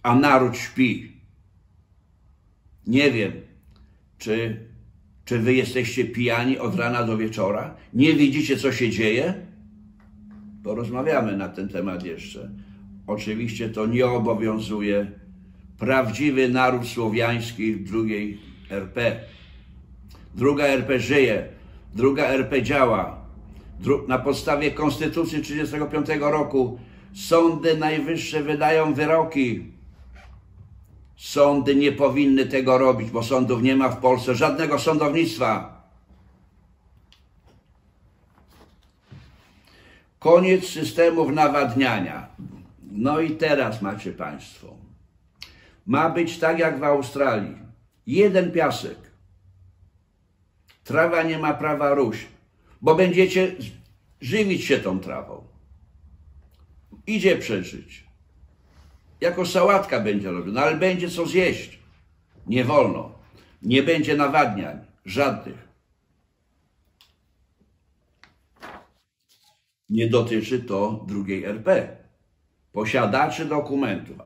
a naród śpi. Nie wiem, czy wy jesteście pijani od rana do wieczora? Nie widzicie, co się dzieje? Porozmawiamy na ten temat jeszcze. Oczywiście to nie obowiązuje prawdziwy naród słowiański drugiej RP. Druga RP żyje, druga RP działa. Na podstawie Konstytucji 1935 roku sądy najwyższe wydają wyroki. Sądy nie powinny tego robić, bo sądów nie ma w Polsce, żadnego sądownictwa. Koniec systemów nawadniania. No i teraz macie państwo. Ma być tak jak w Australii. Jeden piasek. Trawa nie ma prawa róść, bo będziecie żywić się tą trawą. Idzie przeżyć. Jako sałatka będzie robiona, ale będzie co zjeść. Nie wolno. Nie będzie nawadniań. Żadnych. Nie dotyczy to drugiej RP. Posiadaczy dokumentów.